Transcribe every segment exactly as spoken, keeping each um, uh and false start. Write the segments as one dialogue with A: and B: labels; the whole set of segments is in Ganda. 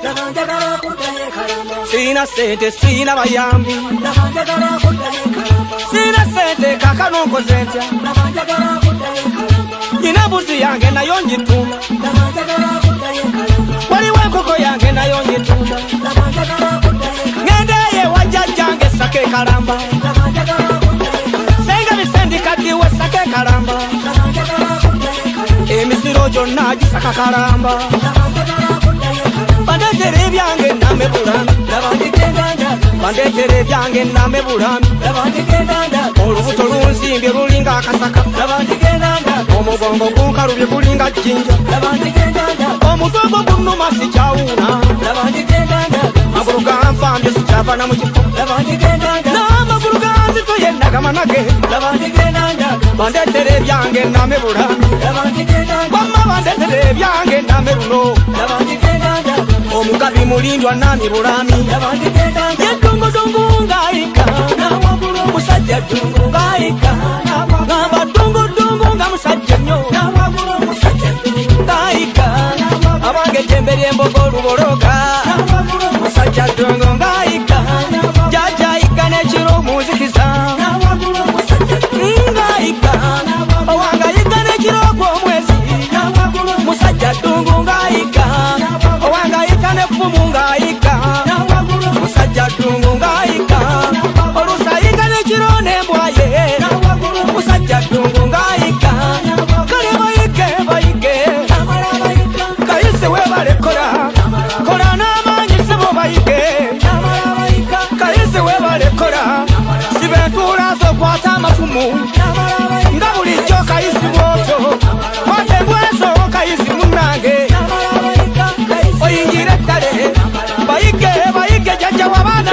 A: Sina sente, sina bayambi Sina sente, kaka nonko zentya Nina buzi yange na yonji tunda Waliwe koko yange na yonji tunda Ngende ye wajajange sake karamba Senga bisendi kadiwe sake karamba Emisiro jonna jisaka karamba Bandetere byange name burami Bandetere byange name burami Olubuto lunsimbye lulinga akasaka Omugongo gunkarubye gulinga jinja Omutwe gunuma sikyawuna Amagulu ganfambye sikyavana mu kifo N'amagulu ganzitoye nagamanage Bandetere byange name burami Wamma bandetere byange name buno Omugabi mulindwa nami burami Yedungu dungu ngaika Namagulu musajja dungu ngaika Ngamba dungu dungu nga musajja nyo Namagulu musajja dungu ngaika Abange jemberye mbogo luboroga Musajja dungu ngaika Jaja ika nechiro muzikiza Namagulu musajja dungu ngaika Owanga ika nechiro kwa mwezi Namagulu musajja dungu ngaika Mungaika musajja dungu ngaika olusaika nekirone mbwaye musajja dungu ngaika kale bayike bayike kayise webalekora kola n'amanyi sebo bayike kayise webalekora sibentulazo kwata amafumu nga bulijjo kayisi bwoto watengweso kayisi munange oyingire kale bayike bayike jajja wabana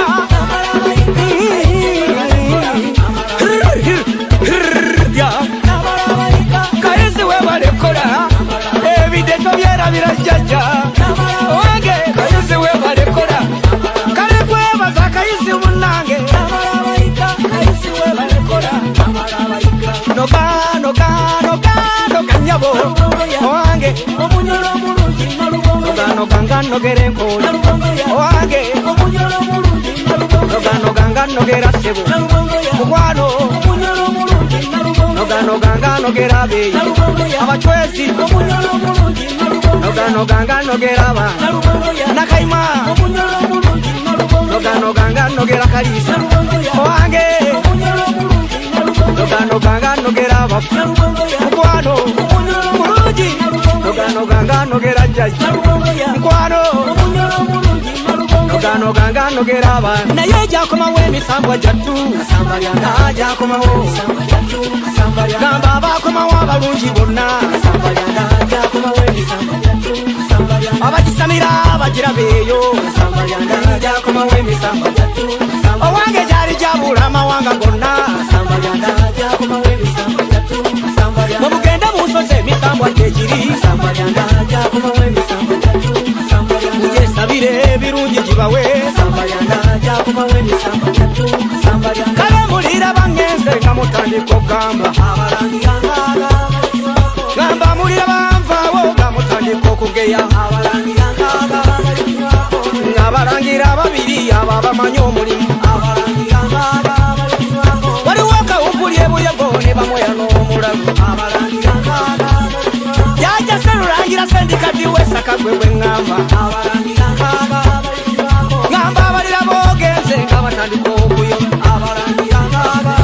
A: kayisi webalekora ebideto byerabira jajja wange kayisi webalekora kale kwebaza kayisi munange noka noka noka noka nyabo wange Noga noga nogere nkoli Owange Noga noga nogera sebo Mukwano Noga noga nogera beyi Abachwezi Noga noga nogera ba Nakaima Noga noga nogera kalisa Owange Noga noga nogera ba Mukwano Muruji Noga noga nogera jaji Mukwano Noga noga nogera ba Naye jakoma we misambwa jatu Samba lyanga jakoma wo Gamba bakoma wa balungi bonna Samba lyanga jakoma we misambwa jatu Abajisamira abagira beyo Samba lyanga jakoma we misambwa jatu Owange jari jabula mawanga gonna Samba lyanga jakoma we misambwa jatu Mubugenda musoze misambwa jejiri Samba lyanga jakoma we misambwa jatu Muje sabire birungi jibawe Samba lyanga jakoma we misambwa jatu Kale mulira bangenze nga mutandiko gamba Abalangi yangaga Gamba mulira banvawo nga mutandiko kugeya Abalangi yangaga Abalangira babiri aba bamanyi omulimu Abalangi yangaga Waliwo kawumpuli ebuyego ne bamoya n'omulalu Abalangi yangaga Jaja selulangira sendikati wesaka gwe bwe ngamba Abalangi yangaga Ngamba abalira bogenze nga batandika okuyo Abalangi yangaga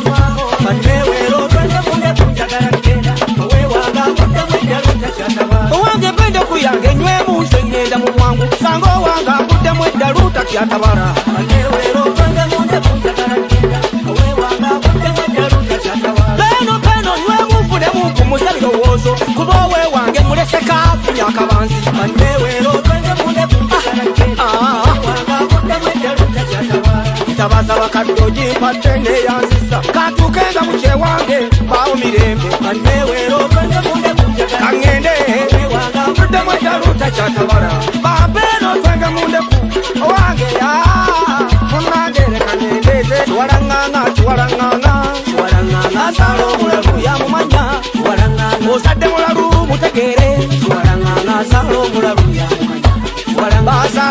A: Banewero twende kunde kunjagala kenda Owewanga kudde mweddalu takyataba Owange bende kuyange nywemu nze ngenda mu bwangu Sanga owanga kudde mweddalu takyatabala Banewero twende kunde kunjagala kenda Owewanga kudde mweddalu takyatabala Beno beno nywemu nfunemu nkumuza birowoozo Kuba owewange muleseka funya akabanzi Banewero twende kunde kunjagala kenda Owewanga kudde mweddalu takyatabala Tabaza bakaddoji patene yanzisa Katukenga muche wange bao mirembe Banewero twende kunde kunjagala Kangende Owewanga kudde mweddalu takyatabala Babeno twende munde ku Owange ya Munagere kanendeze Tuwaranganga tuwaranganga Tuwaranganga Salo mulalu ya mumanya Tuwaranganga Osadde mulalu mutegere Tuwaranganga Salo mulalu ya mumanya Tuwaranganga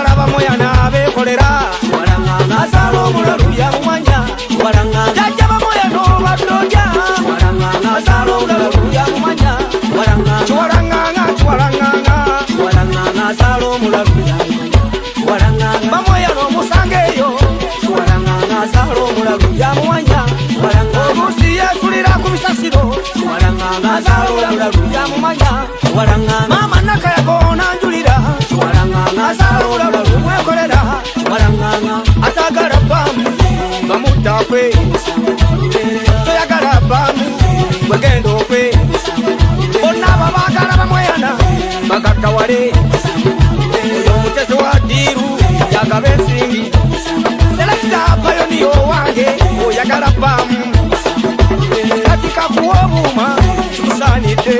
A: chiwalanganga chiwalanganga chiwalanganga salo mulalu chiwalanganga bamoya no musangeyo chiwalanganga salo mulalu ya muwanya chiwalanganga obusi yesulira ku bisasiro chiwalanganga salo mulalu ya mumanya chiwalanganga mama nakaya kona njulira chiwalanganga salo mulalu mwekolera chiwalanganga atagara bamu bamutafe toyagala bamu mwegendo fe onaba bagala bamweyana bagatawale omutezi wa diru yagaba ensimbi selekita payoniyo wange oyagala bamu katika kuwa obuma kikusanidde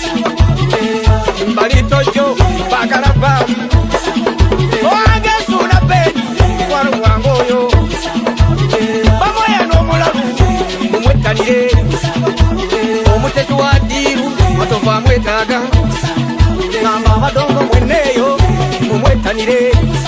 A: mbalitojo bagala bamu owange nsuna beni wano wange oyo bamoyana omulalu mumwettanire omutezi wa diru atova mwetaaga ngamba abadongo mweneyo mumwetanire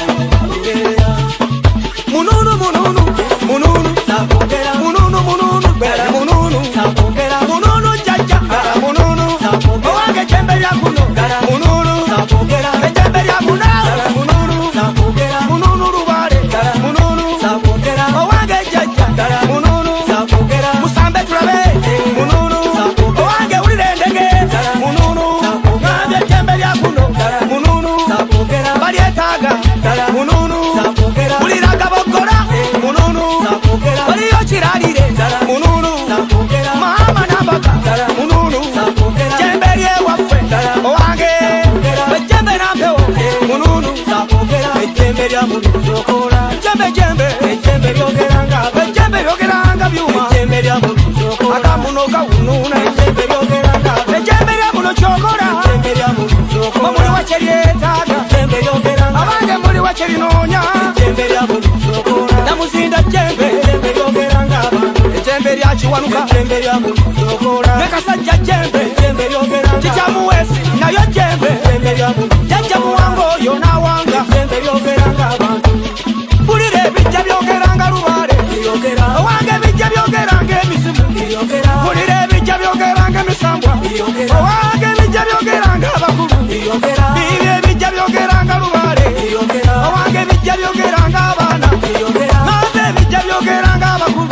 A: mununu mununu mununu sakogera mununu mununu bera mununu sakogera mununu jaja gara mununu owange jembe lya kuno gara mununu sakogera ejembe lya muna gara mununu sakogera mununu rubale gara mununu sakogera owange jaja gara mununu sakogera musambe tulabe mununu owange ulirendege gara mununu ngambye jembe lya kuno gara mununu sakogera balyetaaga gara mununu sakogera uliraga bogora mununu sakogera baliyo kiralire gara mununu sakogera mama nambaka gara mununu sakogera jembe lyewaffe gara owange ejembe nampewo mununu sakogera ejembe lya munuzokora jembe jembe ejembe lyogeranga ejembe lyogeranga byuma ejembe lya munuzokora akamuno kawununa ejembe lyogeranga ejembe lya muno kyokora ejembe lya munuzokora omuli wakyelyetaaga ejembe lyogeranga abange muli wakyelinoonya ejembe lya munuzokora namuzinda jembe ejembe lyogeranga abantu ejembe lyakiwanuka ejembe lya munuzokora nekasajja jembe ejembe lyogeranga kikyamuwesi nayo jembe ejembe lya munuzokora jajja muwango oyo nawanga ejembe lyogeranga abantu bulire ebijja byogeranga lubale owange ebijja byogeranga emisimu bulire ebijja byogeranga emisambwa owange ebijja byogeranga abakulu ibyo ebijja byogeranga lubale owange ebijja byogeranga abaana nave ebijja byogeranga abakulu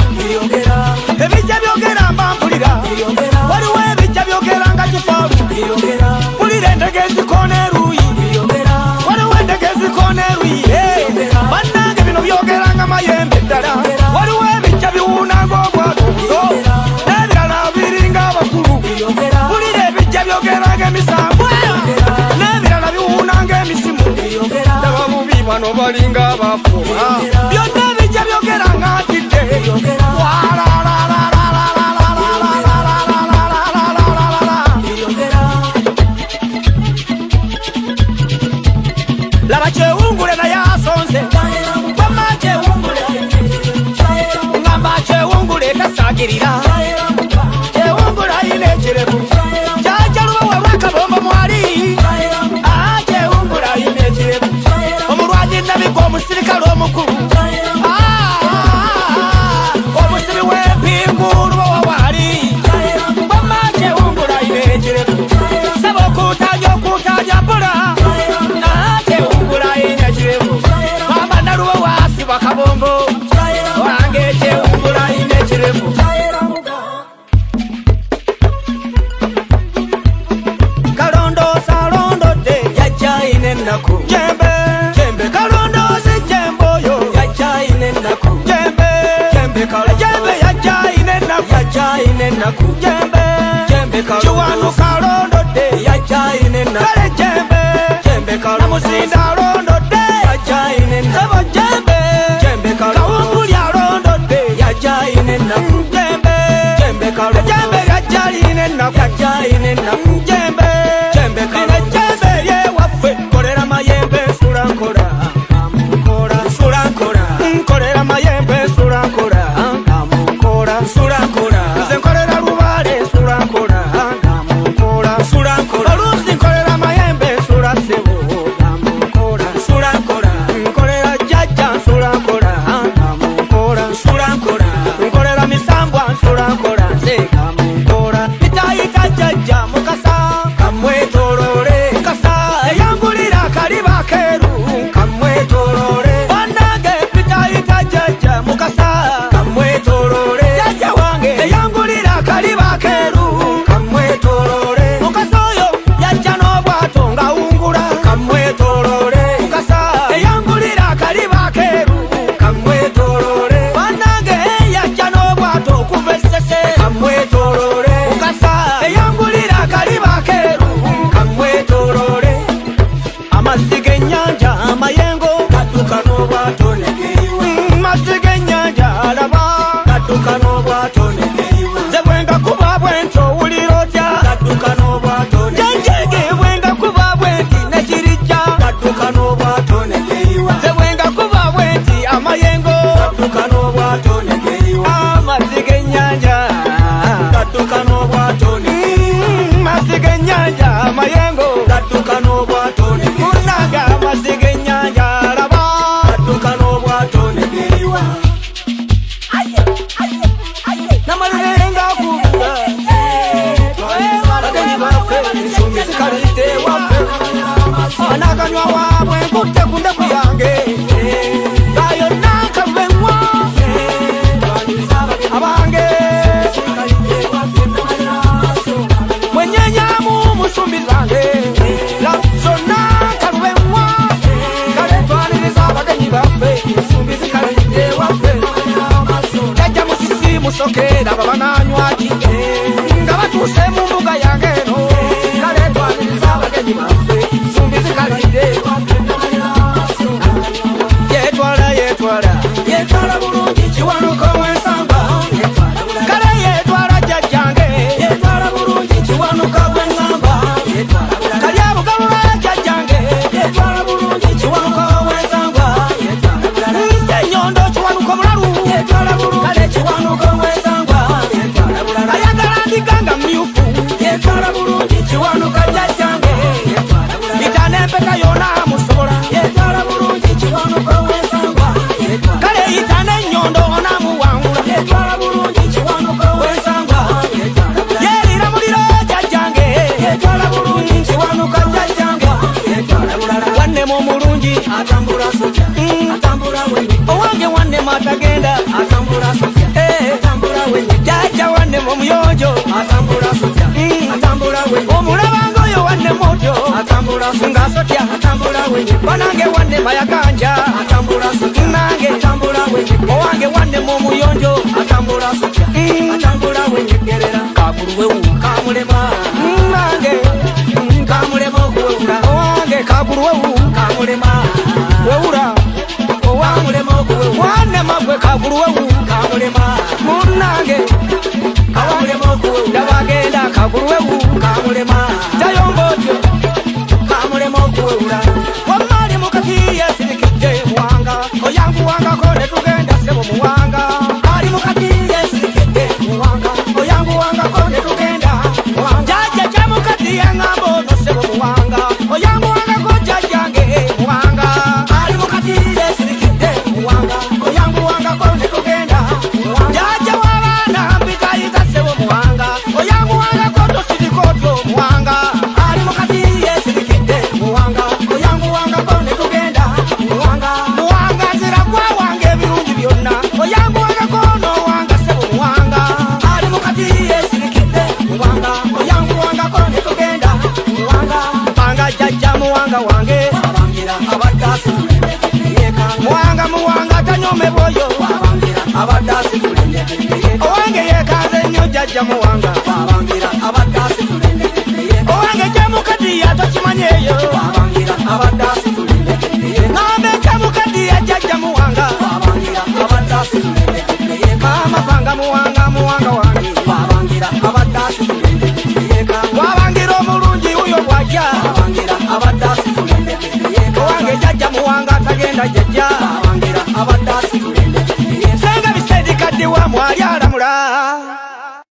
A: ebijja byogeramba mpulira waliwo ebijja byogeranga kifaalu bulire endege ezikoona eruyi waliwo endege ezikoona eruyi bannange bino byogeranga mayembe ddala waliwo ebijja biwuunanga obwato obuto n'ebirala biringa abakulu bulire ebijja byogeranga emisambwa n'ebirala biwuunanga emisimu daba bubi bano balinga abafuuma byonna ebijja byogeranga atidde laba kyewungule naye asonze bama kyewungule ngamba kyewungule tasaagirira kyewungule ayina ekirevu kyajalubawe lwakabombo mwali kyewungule ayina ekirevu omulwaji nabika omusirikale omukulu omusibi w'empingulu bawawali bama kyewungule ayina ekirevu saba okutaja okutaja mpula kabombo wange kyewungula ayina ekirevu kalondoosa alondodde yajja ayina ennaku jembe jembe kalondoosi jembe oyo yajja ayina ennaku jembe jembe jembe yajja ayina ennaku yajja ayina ennaku jembe jembe kiwanu kalondodde yajja ayina ennaku kale jembe jembe namuzinda alondodde yajja ayina ennaku jembe kawumbuli alondodde yajja ayina ennaku jembe jembe jembe yajja ayina ennaku yajja ayina ennaku jembe jembe lino jembe lyewaffe kolera mayembe nsula nkola amunkola nsula nkola nkolera mayembe nsula nkola amunkola nsula nkola nze nkolera lubale nsula nkola mu mulungi
B: atambula sotya atambula wenye
A: owange wanne matagenda
B: atambula sotya atambula wenye
A: jajja wanne mu muyonjo
B: atambula sotya atambula wenye
A: omulabanga oyo wanne mutyo
B: atambula
A: nga sotya
B: atambula wenye
A: banange wanne mayaganja
B: atambula sotya
A: nange
B: atambula wenye
A: owange wanne mu muyonjo
B: atambula sotya atambula wenye gerera
A: kakuluwewu
B: kamulema
A: nange
B: kamulema okuwewula
A: owange kakuluwewu
B: kamulema
A: wewura
B: kamulema okuwewula
A: wanne magwe kakuluwewu
B: kamulema
A: munange
B: kamulema okuwewula
A: ndabagenda kakuluwewu
B: kamulema
A: tayomba otyo
B: kamulema okuwewula
A: wamali mukati yesirikidde muwanga oyanguwangako ne tugenda sebo muwanga
B: ali mukati yesirikidde muwanga oyanguwangako ne tugenda muwanga
A: jajja kya mukati yaŋŋamba ono sebo muwanga oyanguwangako jajjange muwanga
B: ali mukati yesirikidde muwanga oyanguwangako ne tugenda muwanga
A: jajja w'abaana mpitayita sebo muwanga oyanguwangako tosirika otyo muwanga
B: ali mukati yesirikidde muwanga oyanguwangako ne tugenda muwanga
A: muwanga nzira gwawange ebirungi byonna oyanguwangako n'owanga sebo muwanga
B: ali mukati yesirikidde muwanga oyanguwangako ne tugenda muwanga
A: mpanga jajja muwanga wange
B: wabangira abaddaasi tulembedde yeekanga
A: muwanga muwanga tanyomebwa oyo
B: wabangira abaddaasi tulembedde yeekanga
A: owange yeekanze nnyo jajja muwanga
B: wabangira abaddaasi tulembedde yeekanga
A: owange gyemukadiya tokimanyeeyo
B: wabangira abaddaasi tulembedde yeekanga
A: nambe kyamukadiya jajja muwanga
B: wabangira abaddaasi tulembedde yeekanga
A: amapanga muwanga muwanga wange
B: wabangira abaddaasi tulembedde yeekanga
A: wabangira omulungi wuyo bwajja
B: wabangira abaddaasi tulembedde yeekanga
A: owange jajja muwanga atagenda jajja
B: wabangira abaddaasi tulembedde yeekanga
A: senga bisendikaddiwa mwali alamula